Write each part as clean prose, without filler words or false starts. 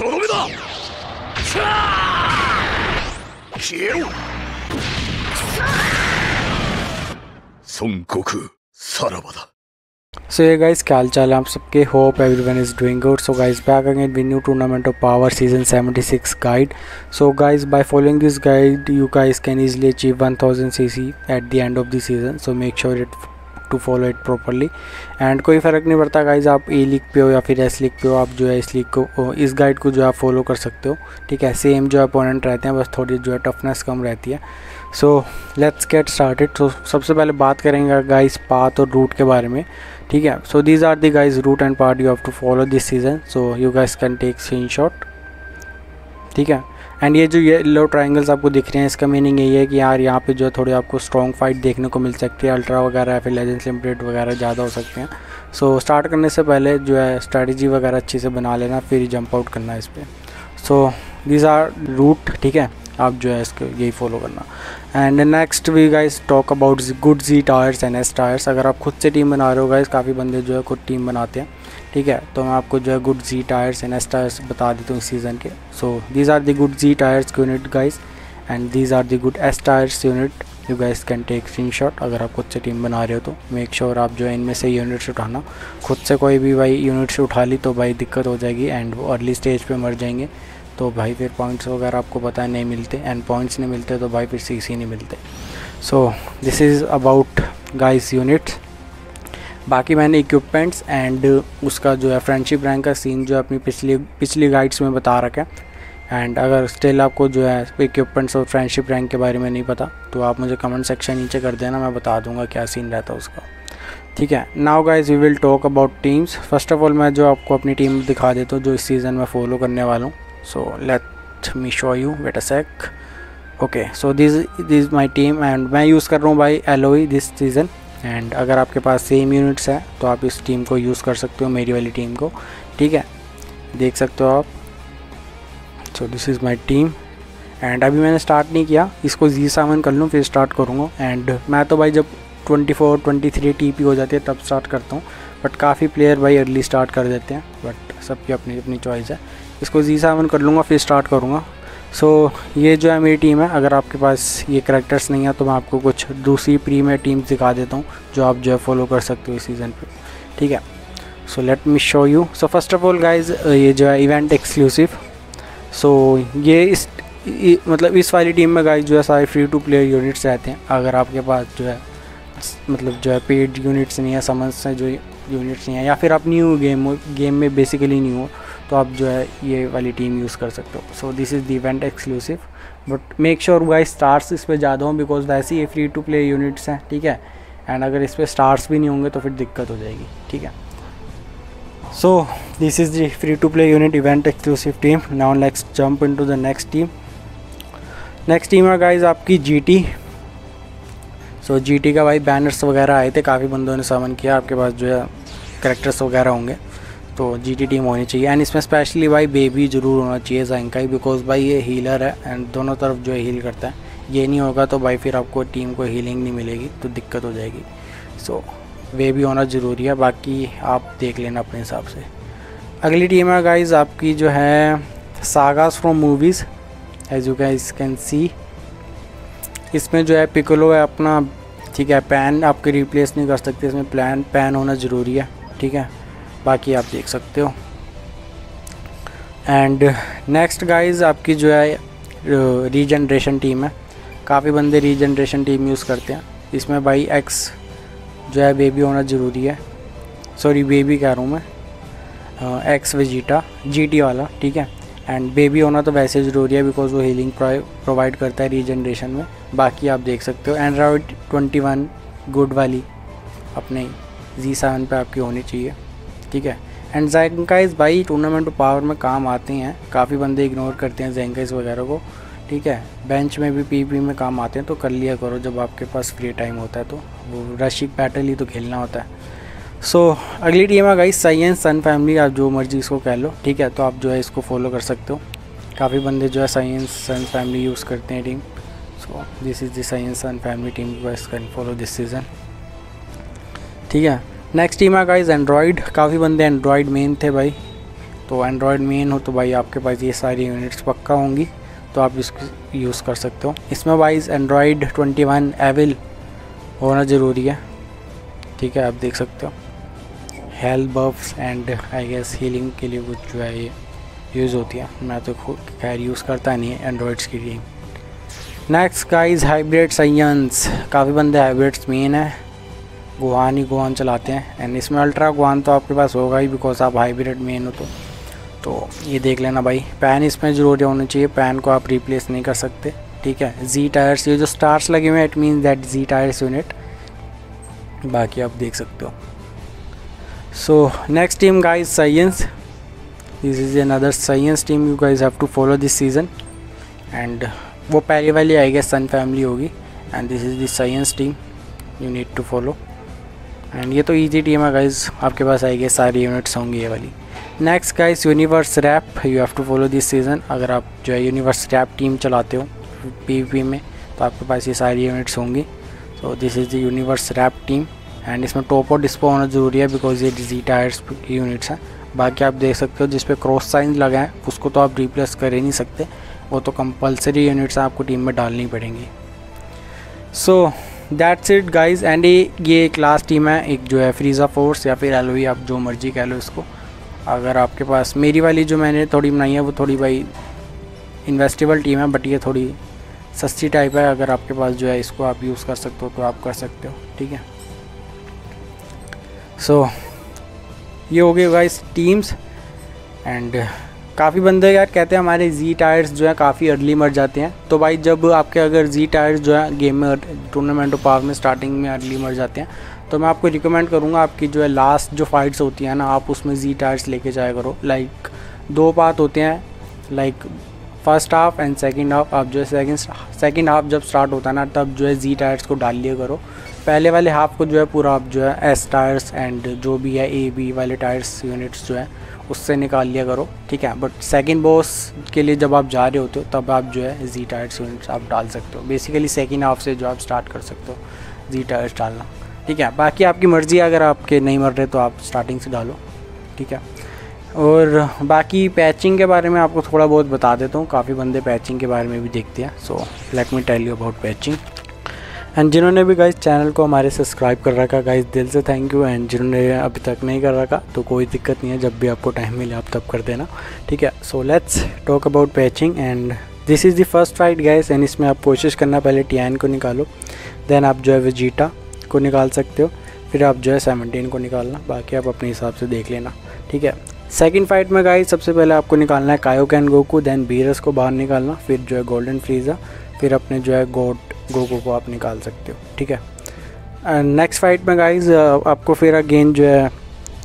とどめだ。しゃー消えろ。孫悟空さらばだ。 So yeah guys, क्या हाल चाल है आप सबके? Hope everyone is doing good. So guys, back again with new tournament of Power Season 76 guide. So guys, by following this guide, you guys can easily achieve 1000 CC at the end of the season. So make sure to follow it properly. And कोई फ़र्क नहीं पड़ता guys, आप ए league पे हो या फिर S league पे हो, आप जो है इस लीग को, इस गाइड को जो है फॉलो कर सकते हो। ठीक है, सेम जो अपोनेंट रहते हैं, बस थोड़ी जो है टफनेस कम रहती है। So let's get started. तो सबसे पहले बात करेंगे गाइज पाथ और रूट के बारे में। ठीक है, so these are the guys route and path you have to follow this season. So you guys can take screenshot. ठीक है, एंड ये जो येलो ट्रायंगल्स आपको दिख रहे हैं, इसका मीनिंग यही है कि यार यहाँ पे जो है थोड़ी आपको स्ट्रॉन्ग फाइट देखने को मिल सकती है। अल्ट्रा वगैरह या फिर लेजेंड्स लिमिटेड वगैरह ज़्यादा हो सकते हैं। सो स्टार्ट करने से पहले जो है स्ट्रैटेजी वगैरह अच्छे से बना लेना, फिर जंप आउट करना है इस पर। So these are route. ठीक है, आप जो है इसको यही फॉलो करना। And next we guys talk about good G tyres and S tyres. अगर आप खुद से टीम बना रहे हो गाइस, काफ़ी बंदे जो है खुद टीम बनाते हैं। ठीक है, तो मैं आपको जो है good G tyres and S tyres बता देता हूँ इस सीज़न के। So these are the good G tyres unit guys and these are the good S tyres unit. You guys can take screenshot. अगर आप खुद से टीम बना रहे हो तो मेक श्योर आप जो है इनमें से यूनिट्स उठाना। खुद से कोई भी भाई यूनिट्स उठा ली तो भाई दिक्कत हो जाएगी एंड वो अर्ली स्टेज पे मर जाएंगे, तो भाई फिर पॉइंट्स वगैरह आपको पता है नहीं मिलते, एंड पॉइंट्स नहीं मिलते तो भाई फिर सीसी नहीं मिलते। So this is about guys units. बाकी मैंने इक्विपमेंट्स एंड उसका जो है फ्रेंडशिप रैंक का सीन जो है अपनी पिछली गाइड्स में बता रखा है। एंड अगर स्टिल आपको जो है इक्विपमेंट्स और फ्रेंडशिप रैंक के बारे में नहीं पता तो आप मुझे कमेंट सेक्शन नीचे कर देना, मैं बता दूंगा क्या सीन रहता है उसका। ठीक है, now guys we will talk about teams. First of all मैं जो आपको अपनी टीम दिखा देता हूँ जो इस सीज़न में फॉलो करने वाला हूँ। So let me show you, wait a sec. Okay, so this my team and मैं यूज़ कर रहा हूँ भाई एलोई दिस सीज़न। एंड अगर आपके पास सेम यूनिट्स है तो आप इस टीम को यूज़ कर सकते हो, मेरी वाली टीम को। ठीक है, देख सकते हो आप। So this is my team and अभी मैंने स्टार्ट नहीं किया, इसको G7 कर लूँ फिर स्टार्ट करूँगा। एंड मैं तो भाई जब 24-23 TP हो जाती है तब स्टार्ट करता हूँ, बट काफ़ी प्लेयर भाई अर्ली स्टार्ट कर देते हैं, बट सबकी अपनी अपनी चॉइस है। इसको G7 कर लूँगा फिर स्टार्ट करूँगा। सो ये जो है मेरी टीम है। अगर आपके पास ये करैक्टर्स नहीं है तो मैं आपको कुछ दूसरी प्रीमियर टीम्स दिखा देता हूँ जो आप जो है फॉलो कर सकते हो इस सीज़न पे। ठीक है, so let me show you. So first of all guys ये जो है इवेंट एक्सक्लूसिव। सो ये मतलब इस वाली टीम में गाइज जो है सारे फ्री टू प्लेयर यूनिट्स रहते हैं। अगर आपके पास जो है मतलब जो है पेड यूनिट्स नहीं है, समझ से जो यूनिट्स नहीं है, या फिर आप न्यू गेम में बेसिकली न्यू हो तो आप जो है ये वाली टीम यूज़ कर सकते हो। So this is the event exclusive, but make sure guys stars इस पर ज़्यादा हों बिकॉज वैसे ये फ्री टू प्ले यूनिट्स हैं। ठीक है, एंड अगर इस पर स्टार्स भी नहीं होंगे तो फिर दिक्कत हो जाएगी। ठीक है, so this is the free to play unit event exclusive team. Now let's jump into the next team. Next team है गाइज आपकी GT। सो GT का भाई बैनर्स वगैरह आए थे, काफ़ी बंदों ने समन किया। आपके पास जो है करैक्टर्स वगैरह होंगे तो GT टीम होनी चाहिए। एंड इसमें स्पेशली भाई बेबी ज़रूर होना चाहिए ज़ैंकाई, बिकॉज भाई ये हीलर है एंड दोनों तरफ जो है हील करता है। ये नहीं होगा तो भाई फिर आपको टीम को हीलिंग नहीं मिलेगी तो दिक्कत हो जाएगी। सो बेबी होना ज़रूरी है, बाकी आप देख लेना अपने हिसाब से। अगली टीम है गाइज आपकी जो है sagas from movies. As you guys can see इसमें जो है पिकोलो है अपना। ठीक है, पैन आपके रिप्लेस नहीं कर सकते, इसमें पैन होना ज़रूरी है। ठीक है, बाकी आप देख सकते हो। एंड नेक्स्ट गाइज आपकी जो है रीजनरेशन टीम है। काफ़ी बंदे रीजनरेशन टीम यूज़ करते हैं। इसमें भाई X जो है बेबी होना ज़रूरी है। सॉरी बेबी कह रहा हूँ मैं, X वेजिटा GT वाला। ठीक है, एंड बेबी होना तो वैसे ज़रूरी है बिकॉज वो हीलिंग प्रोवाइड करता है रीजनरेशन में। बाकी आप देख सकते हो। एंड्रॉयड 21 गुड वाली अपने G7 पे आपकी होनी चाहिए। ठीक है, एंड ज़ैंकाइज़ भाई टूर्नामेंट पावर में काम आते हैं, काफ़ी बंदे इग्नोर करते हैं ज़ैंकाइज़ वगैरह को। ठीक है, बेंच में भी PvP में काम आते हैं तो कर लिया करो जब आपके पास फ्री टाइम होता है, तो वो रशिक बैटल ही तो खेलना होता है। सो अगली टीम है गाइस साइयेंस सन फैमिली, आप जो मर्जी इसको कह लो। ठीक है, तो आप जो है इसको फॉलो कर सकते हो। काफ़ी बंदे जो है साइयेंस सन फैमिली यूज़ करते हैं team. So this is the Saiyans son family team, बस कैन फॉलो दिस सीज़न। ठीक है, नेक्स्ट टीम है गाइस एंड्रॉयड। काफ़ी बंदे एंड्रॉयड मेन थे भाई, तो एंड्रॉयड मेन हो तो भाई आपके पास ये सारी यूनिट्स पक्का होंगी, तो आप इसको यूज़ कर सकते हो। इसमें वाइज एंड्रॉयड 21 एविल होना ज़रूरी है, ठीक है। आप देख सकते हो health buffs and I guess healing के लिए वो जो है ये यूज़ होती है। मैं तो खैर यूज़ करता नहीं है एंड्रॉयड्स की टीम। नेक्स्ट गाइस हाइब्रिड साइंस, काफ़ी बंदे हाइब्रिड्स मेन है, गुहान ही गुहान चलाते हैं। एंड इसमें अल्ट्रा गुहान तो आपके पास होगा ही बिकॉज आप हाइब्रिड मेन हो तो ये देख लेना भाई। पैन इसमें ज़रूरी होना चाहिए, पैन को आप रिप्लेस नहीं कर सकते, ठीक है। जी टायर्स, ये जो स्टार्स लगे हुए हैं it means that G tyres unit, बाकी आप देख सकते हो। So next team guys Saiyans, this is another Saiyans team you guys have to follow this season. And वो पहली वाली आई गेस सन फैमिली होगी। And this is the Saiyans team you need to follow. And ये तो easy team है guys, आपके पास I guess सारी units होंगी ये वाली। Next guys universe rep, you have to follow this season. अगर आप जो है यूनिवर्स रैप टीम चलाते हो PvP में तो आपके पास ये सारी यूनिट्स होंगी। So this is the universe rep team. And इसमें टॉप और डिस्पो होना ज़रूरी है बिकॉज ये जी टायर्स की यूनिट्स हैं। बाकी आप देख सकते हो जिस पे क्रॉस साइन लगा है उसको तो आप रिप्लेस कर ही नहीं सकते, वो तो कंपलसरी यूनिट्स आपको टीम में डालनी पड़ेंगी। So that's it guys. And ये एक लास्ट टीम है, एक जो है फ्रीज़ा फोर्स या फिर एलोई, आप जो मर्जी कह लो इसको। अगर आपके पास मेरी वाली जो मैंने थोड़ी बनाई है वो थोड़ी भाई इन्वेस्टेबल टीम है, बट ये थोड़ी सस्ती टाइप है। अगर आपके पास जो है इसको आप यूज़ कर सकते हो तो आप कर सकते हो, ठीक है। सो ये हो गए गाइस टीम्स। एंड काफ़ी बंदे यार कहते हैं हमारे जी टायर्स जो है काफ़ी अर्ली मर जाते हैं। तो भाई जब आपके अगर जी टायर्स जो है गेम में टूर्नामेंट ऑफ पावर में स्टार्टिंग में अर्ली मर जाते हैं तो मैं आपको रिकमेंड करूँगा आपकी जो है लास्ट जो फाइट्स होती हैं ना आप उसमें जी टायर्स लेके जाया करो। लाइक 2 पार्ट होते हैं, like first half and second half. आप जो है सेकंड हाफ जब स्टार्ट होता है ना तब जो है जी टायर्स को डाल लिया करो। पहले वाले हाफ को जो है पूरा आप जो है एस टायर्स एंड जो भी है AB वाले टायर्स यूनिट्स जो है उससे निकाल लिया करो, ठीक है। बट सेकंड बॉस के लिए जब आप जा रहे होते हो तब आप जो है जी टायर्स यूनिट्स आप डाल सकते हो। बेसिकली सेकंड हाफ से जो आप स्टार्ट कर सकते हो जी टायर्स डालना, ठीक है। बाकी आपकी मर्ज़ी है, अगर आपके नहीं मर रहे तो आप स्टार्टिंग से डालो, ठीक है। और बाकी पैचिंग के बारे में आपको थोड़ा बहुत बता देता हूँ, काफ़ी बंदे पैचिंग के बारे में भी देखते हैं। So let me tell you about patching. And जिन्होंने भी गाइस चैनल को हमारे सब्सक्राइब कर रखा गाइस दिल से थैंक यू। एंड जिन्होंने अभी तक नहीं कर रखा तो कोई दिक्कत नहीं है, जब भी आपको टाइम मिले आप तब कर देना, ठीक है। So let's talk about patching. And this is the first fight guys. And इसमें आप कोशिश करना पहले टियान को निकालो, देन आप जो है वेजिटा को निकाल सकते हो, फिर आप जो है 17 को निकालना, बाकी आप अपने हिसाब से देख लेना, ठीक है। सेकंड फाइट में गाइस सबसे पहले आपको निकालना है कायोकेन गोकू, देन बीरस को बाहर निकालना, फिर जो है गोल्डन फ्रीज़ा, फिर अपने जो है गॉड गोकू को आप निकाल सकते हो, ठीक है। नेक्स्ट फाइट में गाइस आपको फिर अगेन जो है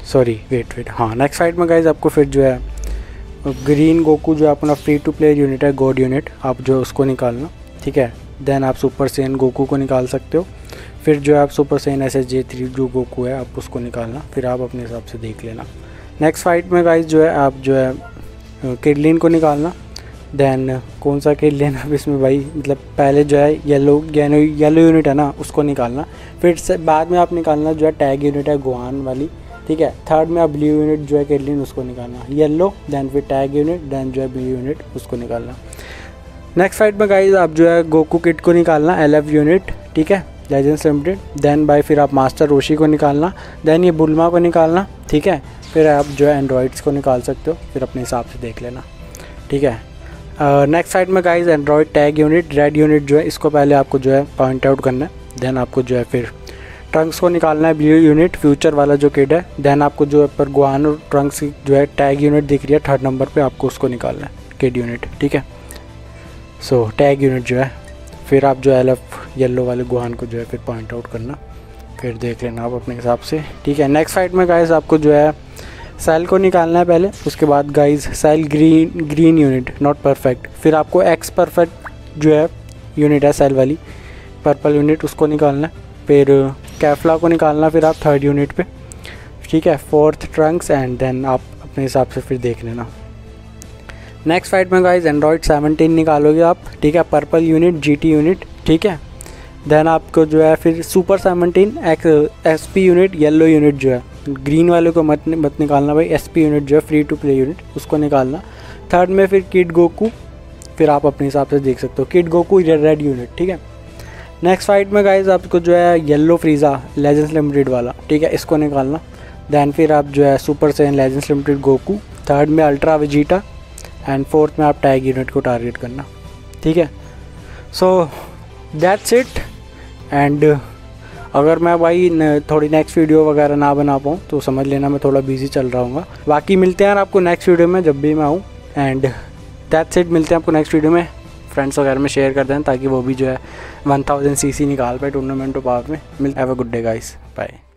नेक्स्ट फाइट में गाइस आपको फिर जो है ग्रीन गोकू जो अपना फ्री टू प्ले यूनिट है गॉड यूनिट, आप जो उसको निकालना, ठीक है। देन आप सुपर सेन गोकू को निकाल सकते हो, फिर जो है आप सुपर सेन SSJ3 जो गोकू है आप उसको निकालना, फिर आप अपने हिसाब से देख लेना। नेक्स्ट फाइट में गाइस जो है आप जो है किडलिन को निकालना, देन कौन सा किडलिन अब इसमें भाई मतलब पहले जो है येलो यूनिट है ना उसको निकालना, फिर से बाद में आप निकालना जो है टैग यूनिट है गुहान वाली, ठीक है। थर्ड में आप ब्लू यूनिट जो है किडलिन उसको निकालना, येलो देन फिर टैग यूनिट देन जो है ब्लू यूनिट उसको निकालना। नेक्स्ट फाइट में गाइस आप जो है गोकू किट को निकालना LF यूनिट, ठीक है, लेजेंड्स लिमिटेड। देन बाय फिर आप मास्टर रोशी को निकालना, देन ये बुल्मा को निकालना, ठीक है। फिर आप जो है एंड्रॉइड्स को निकाल सकते हो, फिर अपने हिसाब से देख लेना, ठीक है। नेक्स्ट साइड में guys android tag unit red unit जो है इसको पहले आपको जो है पॉइंट आउट करना है, देन आपको जो है फिर ट्रंक्स को निकालना है ब्लू यूनिट फ्यूचर वाला जो किड है, देन आपको जो है पर गुआन और ट्रंक्स जो है टैग यूनिट दिख रही है थर्ड नंबर पे, आपको उसको निकालना है किड यूनिट, ठीक है। सो टैग यूनिट जो है फिर आप जो LF येलो वाले गुहान को जो है फिर पॉइंट आउट करना, फिर देख लेना आप अपने हिसाब से, ठीक है। नेक्स्ट फाइट में गाइस आपको जो है सेल को निकालना है पहले, उसके बाद guys Cell green unit not perfect, फिर आपको एक्स परफेक्ट जो है यूनिट है सेल वाली पर्पल यूनिट उसको निकालना है, फिर कैफला को निकालना फिर आप थर्ड यूनिट पे, ठीक है। फोर्थ ट्रंक्स एंड देन आप अपने हिसाब से फिर देख लेना। नेक्स्ट फाइट में गाइस एंड्रॉइड 17 निकालोगे आप, ठीक है, पर्पल यूनिट GT यूनिट, ठीक है। देन आपको जो है फिर super 17 SP unit yellow unit जो है ग्रीन वाले को मत निकालना भाई, एसपी यूनिट जो है फ्री टू प्ले यूनिट उसको निकालना। थर्ड में फिर किड गोकू, फिर आप अपने हिसाब से देख सकते हो, किड गोकू रेड यूनिट, ठीक है। नेक्स्ट फाइट में गाइज आपको जो है येलो फ्रीज़ा लेजेंड्स लिमिटेड वाला, ठीक है, इसको निकालना। दैन फिर आप जो है super Saiyan legends limited Goku, third में अल्ट्रा वेजिटा एंड फोर्थ में आप टैग यूनिट को टारगेट करना, ठीक है। सो दैट्स इट। एंड अगर मैं भाई थोड़ी नेक्स्ट वीडियो वगैरह ना बना पाऊँ तो समझ लेना मैं थोड़ा बिजी चल रहा हूँ। बाकी मिलते हैं आपको नेक्स्ट वीडियो में जब भी मैं आऊँ। एंड दैट्स इट, मिलते हैं आपको नेक्स्ट वीडियो में। फ्रेंड्स वगैरह में शेयर कर दें ताकि वो भी जो है 1000 CC निकाल पाए टूर्नामेंट ऑफ पावर में। Have a good day guys, bye.